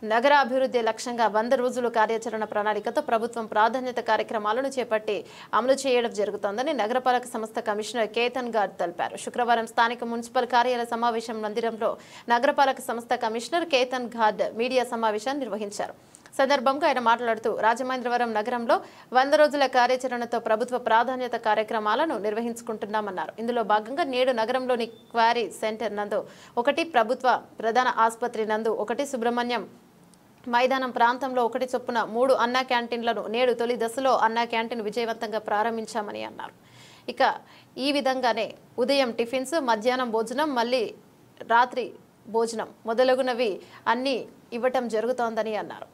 నగర అభివృద్ధి లక్ష్యంగా 100 రోజుల కార్యాచరణ ప్రణాళికతో ప్రభుత్వం ప్రాధాన్యత కార్యక్రమాలను చేపట్టి అమలు చేయడం జరుగుతోందని నగరపాలక సంస్థ కమిషనర్ కేతన్ గార్డ్ తెలిపారు. శుక్రవారం స్థానిక మున్సిపల్ కార్యాలయ సమావేశం మందిరంలో నగరపాలక సంస్థ కమిషనర్ కేతన్ గార్డ్ మీడియా సమావేశాన్ని నిర్వహించారు. సందర్భంగా ఆయన మాట్లాడుతూ రాజమహేంద్రవరం నగరంలో 100 రోజుల కార్యాచరణతో ప్రభుత్వ ప్రాధాన్యత కార్యక్రమాలను నిర్వహించుకుంటున్నామన్నారు. ఇందులో భాగంగా నేడు నగరంలోని క్వారీ సెంటర్ నందు 1, ప్రభుత్వ ప్రధాన ఆసుపత్రి నందు 1, సుబ్రహ్మణ్యం మైదానం ప్రాంతంలో 1 చొప్పున 3 అన్నా క్యాంటీన్లను నేడు తొలి దశలో అన్నా క్యాంటీన్ విజయవంతంగా ప్రారంభించామని అన్నారు. ఇక ఈ విధంగానే ఉదయం టిఫిన్స్, మధ్యాహ్నం భోజనం, మళ్ళీ రాత్రి భోజనం మొదలగునవి అన్నీ ఇవ్వటం జరుగుతోందని అన్నారు.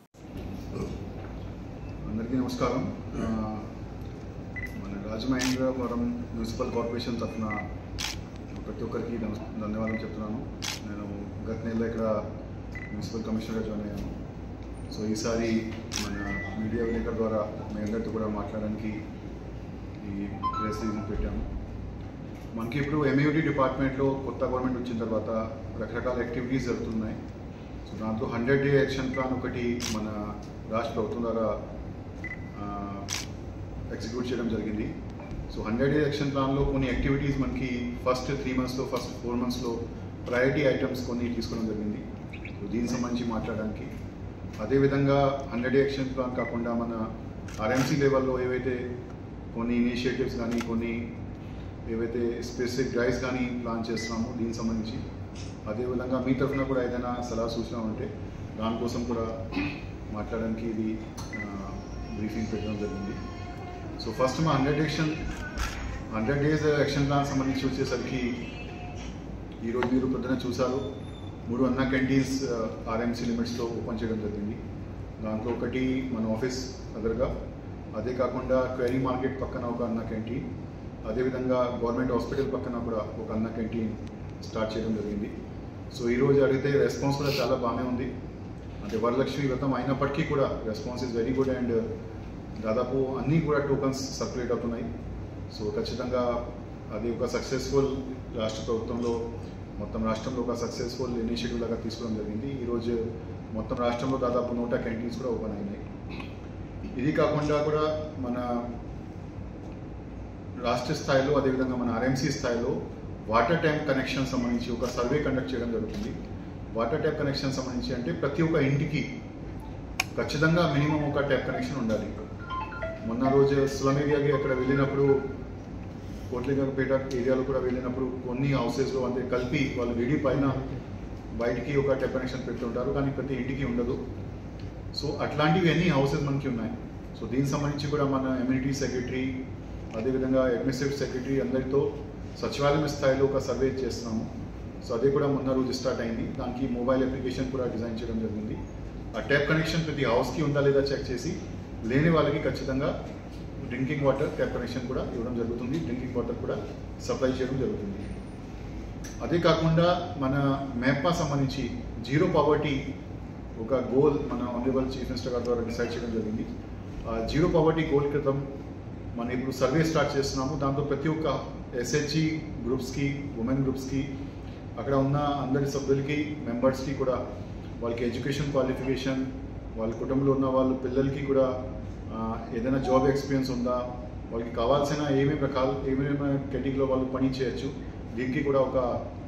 అందరికీ నమస్కారం. మన రాజమహేంద్రవరం మున్సిపల్ కార్పొరేషన్ తరఫున ప్రతి ఒక్కరికి ధన్యవాదాలు చెప్తున్నాను. నేను గత నెలలో ఇక్కడ మున్సిపల్ కమిషనర్గా జాయిన్ అయ్యాను. సో ఈసారి మన మీడియా విలేకరుల ద్వారా మీ అందరితో కూడా మాట్లాడడానికి ఈ ప్రెస్ రిలీజ్ పెట్టాము. మనకి ఇప్పుడు ఎంయూటీ డిపార్ట్మెంట్లో కొత్త గవర్నమెంట్ వచ్చిన తర్వాత రకరకాల యాక్టివిటీస్ జరుగుతున్నాయి. సో దాంట్లో 100-day యాక్షన్ ప్లాన్ ఒకటి మన రాష్ట్ర ప్రభుత్వం ద్వారా ఎగ్జిక్యూట్ చేయడం జరిగింది. సో 100-day యాక్షన్ ప్లాన్లో కొన్ని యాక్టివిటీస్ మనకి ఫస్ట్ 3 monthsలో, ఫస్ట్ 4 monthsలో ప్రయారిటీ ఐటమ్స్ కొన్ని తీసుకోవడం జరిగింది. సో దీనికి సంబంధించి మాట్లాడడానికి, అదేవిధంగా 100-day యాక్షన్ ప్లాన్ కాకుండా మన ఆర్ఎంసీ లెవెల్లో ఏవైతే కొన్ని ఇనిషియేటివ్స్ కానీ, కొన్ని ఏవైతే స్పెసిఫిక్ డ్రైవ్స్ కానీ ప్లాన్ చేస్తున్నామో దీనికి సంబంధించి, అదేవిధంగా మీ తరఫున కూడా ఏదైనా సలహా సూచన ఉంటే దానికోసం కూడా మాట్లాడడానికి ఇది బ్రీఫింగ్ పెట్టడం జరిగింది. సో ఫస్ట్ మా 100 days యాక్షన్ ప్లాన్ సంబంధించి వచ్చేసరికి ఈరోజు మీరు పొద్దున చూసారు, 3 అన్నా క్యాంటీన్స్ ఆర్ఎంసీ లిమిట్స్లో ఓపెన్ చేయడం జరిగింది. దాంట్లో ఒకటి మన ఆఫీస్ దగ్గరగా, అదే కాకుండా క్వైరీ మార్కెట్ పక్కన ఒక అన్నా క్యాంటీన్, అదేవిధంగా గవర్నమెంట్ హాస్పిటల్ పక్కన కూడా ఒక అన్నా క్యాంటీన్ స్టార్ట్ చేయడం జరిగింది. సో ఈరోజు అడిగితే రెస్పాన్స్ కూడా చాలా బాగానే ఉంది. అంటే వరలక్ష్మి వ్రతం అయినప్పటికీ కూడా response is very good and దాదాపు అన్నీ కూడా టోకన్స్ సర్క్యులేట్ అవుతున్నాయి. సో ఖచ్చితంగా అది ఒక సక్సెస్ఫుల్ రాష్ట్ర ప్రభుత్వంలో, మొత్తం రాష్ట్రంలో ఒక సక్సెస్ఫుల్ ఇనిషియేటివ్ లాగా తీసుకోవడం జరిగింది. ఈరోజు మొత్తం రాష్ట్రంలో దాదాపు 100 క్యాంటీన్స్ కూడా ఓపెన్ అయినాయి. ఇది కాకుండా కూడా మన రాష్ట్ర స్థాయిలో, అదేవిధంగా మన ఆర్ఎంసీ స్థాయిలో వాటర్ ట్యాంక్ కనెక్షన్ సంబంధించి ఒక సర్వే కండక్ట్ చేయడం జరుగుతుంది. వాటర్ ట్యాప్ కనెక్షన్ సంబంధించి అంటే ప్రతి ఒక్క ఇంటికి ఖచ్చితంగా మినిమం ఒక ట్యాప్ కనెక్షన్ ఉండాలి. మొన్న రోజు స్లమ్ ఏరియాకి అక్కడ వెళ్ళినప్పుడు, కోట్లింగపేట ఏరియాలో కూడా వెళ్ళినప్పుడు కొన్ని హౌసెస్లో అంటే కలిపి వాళ్ళు విడి పైన బయటికి ఒక ట్యాప్ కనెక్షన్ పెడుతుంటారు, కానీ ప్రతి ఇంటికి ఉండదు. సో అట్లాంటివి అన్ని హౌసెస్ మనకి ఉన్నాయి. సో దీనికి సంబంధించి కూడా మన ఎమ్యూనిటీ సెక్రటరీ, అదేవిధంగా అడ్మినిస్ట్రేటివ్ సెక్రటరీ అందరితో సచివాలయం స్థాయిలో ఒక సర్వే చేస్తున్నాము. సో అది కూడా మొన్న రోజు స్టార్ట్ అయింది. దానికి మొబైల్ అప్లికేషన్ కూడా డిజైన్ చేయడం జరిగింది. ఆ ట్యాప్ కనెక్షన్ ప్రతి హౌస్కి ఉందా లేదా చెక్ చేసి, లేని వాళ్ళకి ఖచ్చితంగా డ్రింకింగ్ వాటర్ ట్యాప్ కనెక్షన్ కూడా ఇవ్వడం జరుగుతుంది. డ్రింకింగ్ వాటర్ కూడా సప్లై చేయడం జరుగుతుంది. అదే కాకుండా మన మేపా సంబంధించి జీరో పావర్టీ ఒక గోల్ మన ఆనరబుల్ చీఫ్ మినిస్టర్ గారి ద్వారా డిసైడ్ చేయడం జరిగింది. ఆ జీరో పావర్టీ గోల్ క్రితం మనం ఇప్పుడు సర్వే స్టార్ట్ చేస్తున్నాము. దాంతో ప్రతి ఒక్క ఎస్హెచ్జి గ్రూప్స్కి, ఉమెన్ గ్రూప్స్కి, అక్కడ ఉన్న అందరి సభ్యులకి, మెంబర్స్కి కూడా వాళ్ళకి ఎడ్యుకేషన్ క్వాలిఫికేషన్, వాళ్ళ కుటుంబంలో ఉన్న వాళ్ళ పిల్లలకి కూడా ఏదైనా జాబ్ ఎక్స్పీరియన్స్ ఉందా, వాళ్ళకి కావాల్సిన ఏమేమి కేటగిరీలో వాళ్ళు పని చేయొచ్చు, దీనికి కూడా ఒక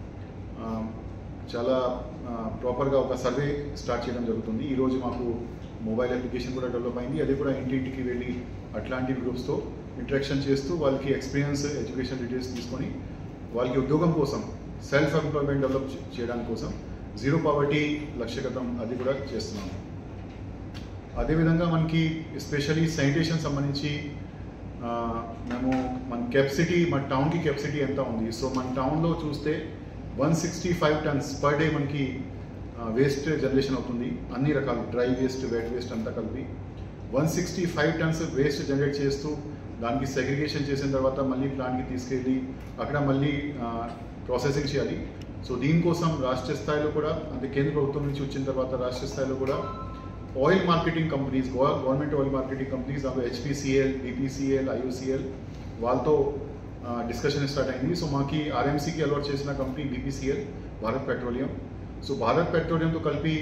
చాలా ప్రాపర్గా ఒక సర్వే స్టార్ట్ చేయడం జరుగుతుంది. ఈరోజు మాకు మొబైల్ అప్లికేషన్ కూడా డెవలప్ అయింది. అది కూడా ఇంటింటికి వెళ్ళి అట్లాంటి గ్రూప్స్తో ఇంటరాక్షన్ చేస్తూ వాళ్ళకి ఎక్స్పీరియన్స్, ఎడ్యుకేషన్ డీటెయిల్స్ తీసుకొని వాళ్ళకి ఉద్యోగం కోసం, సెల్ఫ్ ఎంప్లాయ్మెంట్ డెవలప్ చేయడానికి కోసం జీరో పావర్టీ లక్ష్యగతం అది కూడా చేస్తున్నాము. అదేవిధంగా మనకి ఎస్పెషల్లీ శానిటేషన్ సంబంధించి మేము మన కెపాసిటీ, మన టౌన్కి కెపాసిటీ ఎంత ఉంది. సో మన టౌన్లో చూస్తే 165 tons పర్ డే మనకి వేస్ట్ జనరేషన్ అవుతుంది. అన్ని రకాలు డ్రై వేస్ట్, వెట్ వేస్ట్ అంతా కలిపి 165 tons వేస్ట్ జనరేట్ చేస్తూ దానికి సెగ్రిగేషన్ చేసిన తర్వాత మళ్ళీ ప్లాంట్కి తీసుకెళ్ళి అక్కడ మళ్ళీ ప్రాసెసింగ్ చేయాలి. సో దీనికోసం రాష్ట్ర స్థాయిలో కూడా, అంటే కేంద్ర ప్రభుత్వం నుంచి వచ్చిన తర్వాత రాష్ట్ర స్థాయిలో కూడా oil marketing companies, government oil marketing companies, అవి హెచ్పిసిఎల్, బీపీసీఎల్, ఐఓసిఎల్ వాళ్ళతో డిస్కషన్ స్టార్ట్ అయింది. సో మాకి ఆర్ఎంసీకి అలవాట్ చేసిన కంపెనీ BPCL, Bharat Petroleum. So Bharat పెట్రోలియంతో కలిపి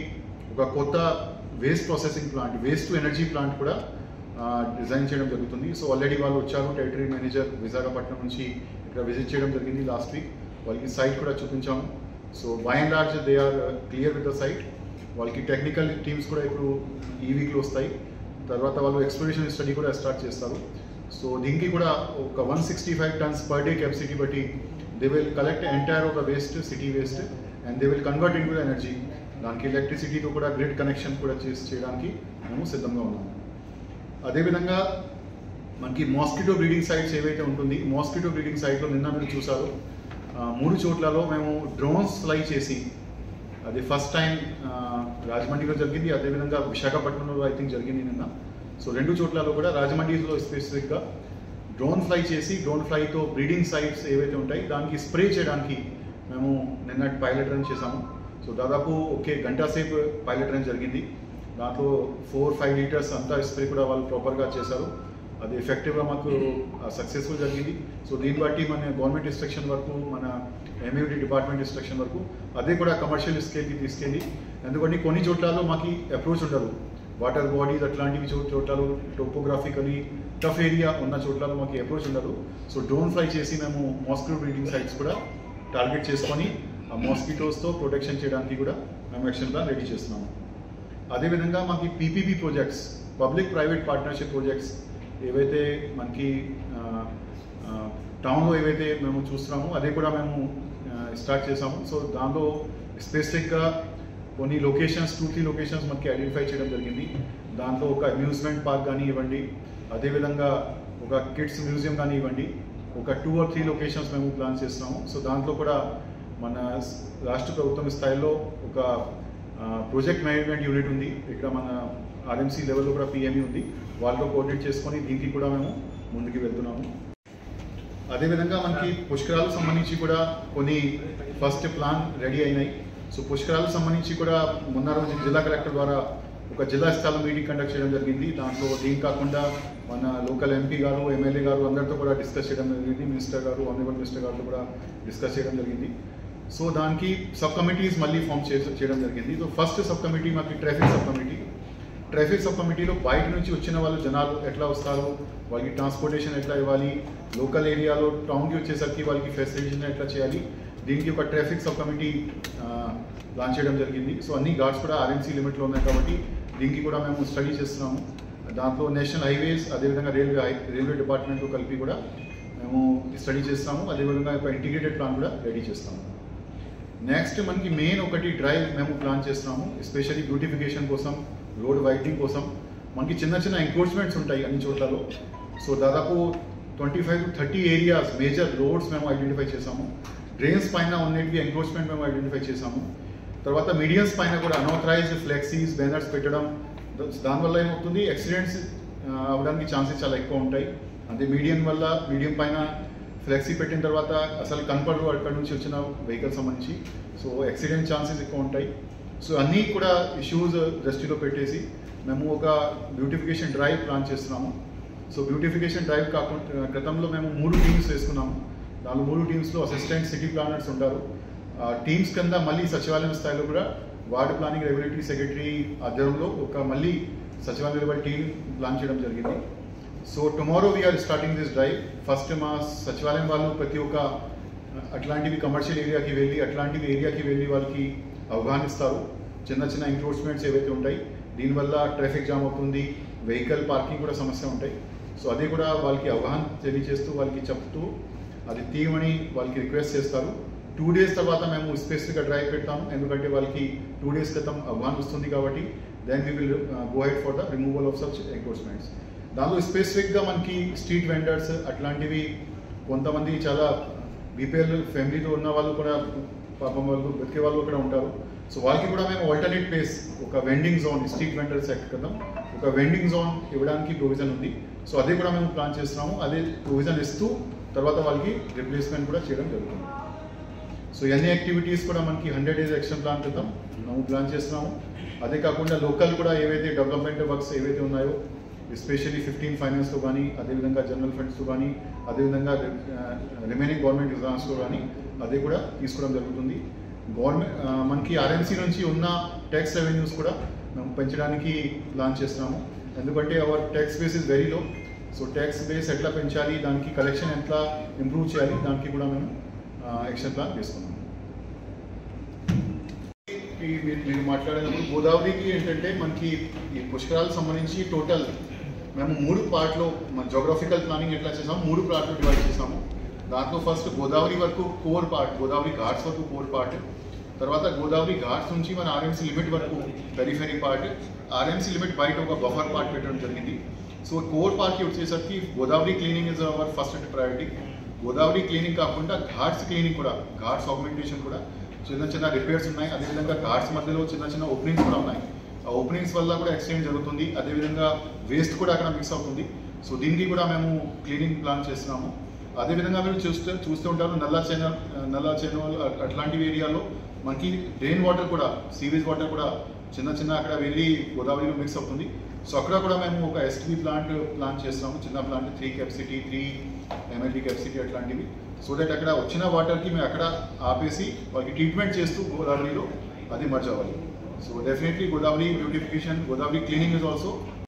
ఒక కొత్త waste processing plant, waste to energy plant కూడా డిజైన్ చేయడం జరుగుతుంది. సో ఆల్రెడీ వాళ్ళు వచ్చారు, టెరిటరీ మేనేజర్ విశాఖపట్నం నుంచి ఇక్కడ విజిట్ చేయడం జరిగింది లాస్ట్ వీక్. వాళ్ళకి సైట్ కూడా చూపించాము. So by and large they are clear with the site. వాళ్ళకి టెక్నికల్ టీమ్స్ కూడా ఇప్పుడు ఈ వీక్లో వస్తాయి. తర్వాత వాళ్ళు ఎక్స్ప్లోరేషన్ స్టడీ కూడా స్టార్ట్ చేస్తారు. సో దీనికి కూడా ఒక 165 tons per day కెపాసిటీ బట్టి they will collect entire of the waste, city waste, and they will convert into the energy. దానికి ఎలక్ట్రిసిటీతో కూడా గ్రిడ్ కనెక్షన్ కూడా చేయడానికి మేము సిద్ధంగా ఉన్నాము. అదేవిధంగా మనకి మాస్కిటో బ్రీడింగ్ సైట్స్ ఏవైతే ఉంటుంది, మాస్కిటో బ్రీడింగ్ సైట్లో నిన్న మీరు చూసారు 3 చోట్లలో మేము డ్రోన్స్ ఫ్లై చేసి, అది ఫస్ట్ టైం రాజమండ్రిలో జరిగింది, అదేవిధంగా విశాఖపట్నంలో ఐ థింక్ జరిగింది నిన్న. సో 2 చోట్లలో కూడా రాజమండ్రిలో స్పెసిఫిక్గా డ్రోన్ ఫ్లై చేసి, డ్రోన్ ఫ్లైతో బ్రీడింగ్ సైట్స్ ఏవైతే ఉంటాయి దానికి స్ప్రే చేయడానికి మేము నిన్న పైలట్ రన్ చేసాము. సో దాదాపు గంట సేపు పైలట్ రన్ జరిగింది. దాంట్లో 4-5 లీటర్స్ అంతా స్ప్రే కూడా వాళ్ళు ప్రాపర్గా చేశారు. అది ఎఫెక్టివ్గా మాకు సక్సెస్ఫుల్ జరిగింది. సో దీన్ని బట్టి మన గవర్నమెంట్ ఇన్స్ట్రక్షన్ వరకు, మన ఎంయూడి డిపార్ట్మెంట్ ఇన్స్ట్రక్షన్ వరకు అదే కూడా కమర్షియల్ స్కేల్కి తీసుకెళ్ళి, ఎందుకంటే కొన్ని చోట్లలో మాకు అప్రోచ్ ఉండదు, వాటర్ బాడీస్ అట్లాంటివి చోట్లలో టోపోగ్రాఫికలీ టఫ్ ఏరియా ఉన్న చోట్లలో మాకు అప్రోచ్ ఉండదు. సో డ్రోన్ ఫ్లై చేసి మేము మాస్కిటో బ్రీడింగ్ సైట్స్ కూడా టార్గెట్ చేసుకొని ఆ మాస్కిటోస్తో ప్రొటెక్షన్ చేయడానికి కూడా మేము యాక్షన్ ప్లాన్ రెడీ చేస్తున్నాము. అదేవిధంగా మాకు PPP projects, public private partnership projects ఏవైతే మనకి టౌన్లో ఏవైతే మేము చూస్తున్నామో అదే కూడా మేము స్టార్ట్ చేసాము. సో దాంట్లో స్పెసిఫిక్గా కొన్ని లొకేషన్స్, 2-3 లొకేషన్స్ మనకి ఐడెంటిఫై చేయడం జరిగింది. దాంట్లో ఒక అమ్యూజ్మెంట్ పార్క్ కానీ ఇవ్వండి, అదేవిధంగా ఒక కిడ్స్ మ్యూజియం కానీ ఇవ్వండి, ఒక 2 or 3 లొకేషన్స్ మేము ప్లాన్ చేస్తున్నాము. సో దాంట్లో కూడా మన రాష్ట్ర ప్రభుత్వం స్థాయిలో ఒక ప్రాజెక్ట్ మేనేజ్మెంట్ యూనిట్ ఉంది, ఇక్కడ మన ఆర్ఎంసీ లెవెల్లో కూడా పిఎంఈ ఉంది, వాళ్ళతో కోఆర్డినేట్ చేసుకొని దీనికి కూడా మేము ముందుకు వెళ్తున్నాము. అదేవిధంగా మనకి పుష్కరాలకు సంబంధించి కూడా కొన్ని ఫస్ట్ ప్లాన్ రెడీ అయినాయి. సో పుష్కరాలకు సంబంధించి కూడా మొన్న రోజు జిల్లా కలెక్టర్ ద్వారా ఒక జిల్లా స్థాయి మీటింగ్ కండక్ట్ చేయడం జరిగింది. దాంట్లో దీని కాకుండా మన లోకల్ ఎంపీ గారు, ఎమ్మెల్యే గారు అందరితో కూడా డిస్కస్ చేయడం జరిగింది, మినిస్టర్ గారు, ఆనరబుల్ మినిస్టర్ గారితో కూడా డిస్కస్ చేయడం జరిగింది. సో దానికి సబ్ కమిటీస్ మళ్ళీ ఫామ్ చేయడం జరిగింది. సో ఫస్ట్ సబ్ కమిటీ మాకు traffic sub committee. Traffic sub కమిటీలో బయట నుంచి వచ్చిన వాళ్ళు జనాలు ఎట్లా వస్తారు, వాళ్ళకి ట్రాన్స్పోర్టేషన్ ఎట్లా ఇవ్వాలి, లోకల్ ఏరియాలో టౌన్కి వచ్చేసరికి వాళ్ళకి ఫెసిలిటేషన్ ఎట్లా చేయాలి, దీనికి ఒక ట్రాఫిక్ సబ్ కమిటీ లాంచ్ చేయడం జరిగింది. సో అన్ని గార్డ్స్ కూడా ఆర్ఎంసీ లిమిట్లో ఉన్నాయి కాబట్టి దీనికి కూడా మేము స్టడీ చేస్తున్నాము. దాంట్లో నేషనల్ హైవేస్, అదేవిధంగా రైల్వే డిపార్ట్మెంట్తో కలిపి కూడా మేము స్టడీ చేస్తాము. అదేవిధంగా ఒక ఇంటిగ్రేటెడ్ ప్లాన్ కూడా రెడీ చేస్తాము. నెక్స్ట్ మనకి మెయిన్ ఒకటి డ్రైవ్ మేము ప్లాన్ చేస్తున్నాము, ఎస్పెషల్లీ బ్యూటిఫికేషన్ కోసం, రోడ్ వైడనింగ్ కోసం. మనకి చిన్న చిన్న ఎంక్రోచ్మెంట్స్ ఉంటాయి అన్ని చోట్లలో. సో దాదాపు 25 to 30 ఏరియాస్ మేజర్ రోడ్స్ మేము ఐడెంటిఫై చేసాము. డ్రైన్స్ పైన ఉన్నటివి ఎంక్రోచ్మెంట్ మేము ఐడెంటిఫై చేసాము. తర్వాత మీడియన్స్ పైన కూడా అన్ఆథరైజ్డ్ ఫ్లెక్సీస్, బ్యానర్స్ పెట్టడం, దానివల్ల ఏమవుతుంది, యాక్సిడెంట్స్ అవడానికి ఛాన్సెస్ చాలా ఎక్కువ ఉంటాయి. అదే మీడియం పైన ఫ్లెక్సీ పెట్టిన తర్వాత అసలు కనపడరు అక్కడ నుంచి వచ్చిన వెహికల్ సంబంధించి. సో యాక్సిడెంట్ ఛాన్సెస్ ఎక్కువ ఉంటాయి. సో అన్నీ కూడా ఇష్యూస్ దృష్టిలో పెట్టేసి మేము ఒక బ్యూటిఫికేషన్ డ్రైవ్ ప్లాన్ చేస్తున్నాము. సో బ్యూటిఫికేషన్ డ్రైవ్ కాకుండా గతంలో మేము 3 టీమ్స్ వేసుకున్నాము. దానిలో 3 టీమ్స్లో అసిస్టెంట్ సిటీ ప్లానర్స్ ఉంటారు. టీమ్స్ కింద మళ్ళీ సచివాలయం స్థాయిలో కూడా వార్డ్ ప్లానింగ్ రెగ్యులేటరీ సెక్రటరీ ఆధ్వర్యంలో ఒక మళ్ళీ సచివాలయం లెవెల్ టీమ్ ప్లాన్ చేయడం జరిగింది. So tomorrow we are starting this drive. First మా సచివాలయం వాళ్ళు ప్రతి ఒక్క అట్లాంటివి కమర్షియల్ ఏరియాకి వెళ్ళి వాళ్ళకి అవగాహన ఇస్తారు. చిన్న చిన్న ఎంక్రోచ్మెంట్స్ ఏవైతే ఉంటాయి దీనివల్ల ట్రాఫిక్ జామ్ అవుతుంది, వెహికల్ పార్కింగ్ కూడా సమస్య ఉంటాయి. సో అది కూడా వాళ్ళకి అవగాహన తెలియజేస్తూ వాళ్ళకి చెప్తూ అది తీయమని వాళ్ళకి రిక్వెస్ట్ చేస్తారు. 2 days తర్వాత మేము స్పెసిఫిక్గా డ్రైవ్ పెడతాము, ఎందుకంటే వాళ్ళకి 2 days క్రితం అవగాహన వస్తుంది కాబట్టి. Then we will go ahead for the removal of such encroachments. దానిలో స్పెసిఫిక్గా మనకి స్ట్రీట్ వెండర్స్ అట్లాంటివి కొంతమంది చాలా బీపీఎల్ ఫ్యామిలీతో ఉన్న వాళ్ళు కూడా పాపం వాళ్ళు బతికే వాళ్ళు కూడా ఉంటారు. సో వాళ్ళకి కూడా మేము ఆల్టర్నేట్ ప్లేస్, ఒక వెండింగ్ జోన్, స్ట్రీట్ వెండర్స్ కదా ఒక వెండింగ్ జోన్ ఇవ్వడానికి ప్రొవిజన్ ఉంది. సో అదే కూడా మేము ప్లాన్ చేస్తున్నాము. అదే ప్రొవిజన్ ఇస్తూ తర్వాత వాళ్ళకి రిప్లేస్మెంట్ కూడా చేయడం జరుగుతుంది. సో ఇవన్నీ యాక్టివిటీస్ కూడా మనకి 100 days యాక్షన్ ప్లాన్ క్రితం మేము ప్లాన్ చేస్తున్నాము. అదే కాకుండా లోకల్ కూడా ఏవైతే డెవలప్మెంట్ వర్క్స్ ఏవైతే ఉన్నాయో ఎస్పెషల్లీ 15 ఫైనాన్స్లో కానీ, అదేవిధంగా జనరల్ ఫండ్స్లో కానీ, అదేవిధంగా రిమైనింగ్ గవర్నమెంట్ గ్రాంట్స్లో కానీ అదే కూడా తీసుకోవడం జరుగుతుంది. గవర్నమెంట్ మనకి ఆర్ఎంసీ నుంచి ఉన్న ట్యాక్స్ రెవెన్యూస్ కూడా మేము పెంచడానికి ప్లాన్ చేస్తున్నాము. ఎందుకంటే our tax base is very low. So tax base ఎట్లా పెంచాలి, దానికి కలెక్షన్ ఎట్లా ఇంప్రూవ్ చేయాలి, దానికి కూడా మేము యాక్షన్ ప్లాన్ తీసుకున్నాము. మీరు మాట్లాడినప్పుడు గోదావరికి ఏంటంటే మనకి ఈ పుష్కరాలకు సంబంధించి టోటల్ మేము 3 పార్ట్లో మన జోగ్రఫికల్ ప్లానింగ్ ఎట్లా చేసాము, 3 పార్ట్లు డివైడ్ చేసాము. దాంట్లో ఫస్ట్ గోదావరి వరకు కోర్ పార్ట్, గోదావరి ఘాట్స్ వరకు కోర్ పార్ట్, తర్వాత గోదావరి ఘాట్స్ నుంచి మన ఆర్ఎంసీ లిమిట్ వరకు పెరిఫెరీ పార్ట్, ఆర్ఎంసీ లిమిట్ బయట ఒక బఫర్ పార్ట్ పెట్టడం జరిగింది. సో కోర్ పార్ట్కి వచ్చేసరికి Godavari cleaning is our first priority. Godavari cleaning కాకుండా ఘాట్స్ క్లీనింగ్ కూడా, ఘాట్స్ ఆగ్మెంటేషన్ కూడా చిన్న చిన్న రిపేర్స్ ఉన్నాయి. అదేవిధంగా ఘాట్స్ మధ్యలో చిన్న చిన్న ఓపెనింగ్స్ కూడా ఉన్నాయి. ఆ ఓపెనింగ్స్ వల్ల కూడా ఎక్స్చేంజ్ జరుగుతుంది. అదేవిధంగా వేస్ట్ కూడా అక్కడ మిక్స్ అవుతుంది. సో దీనికి కూడా మేము క్లీనింగ్ ప్లాన్ చేస్తున్నాము. అదేవిధంగా మీరు చూస్తూ ఉంటారు నల్లా చెన్నోల్ అట్లాంటి ఏరియాలో మనకి డ్రైన్ వాటర్ కూడా, సీవేజ్ వాటర్ కూడా చిన్న అక్కడ వెళ్ళి గోదావరిలో మిక్స్ అవుతుంది. సో అక్కడ కూడా మేము ఒక ఎస్టీవీ ప్లాన్ చేస్తున్నాము, చిన్న ప్లాంట్ 3 కెపాసిటీ 3 MLD కెపాసిటీ అట్లాంటివి. సో దట్ అక్కడ వచ్చిన వాటర్కి మేము అక్కడ ఆపేసి వాళ్ళకి ట్రీట్మెంట్ చేస్తూ గోదావరిలో అది మర్జ్ అవ్వాలి. So definitely Godavari beautification, Godavari cleaning is also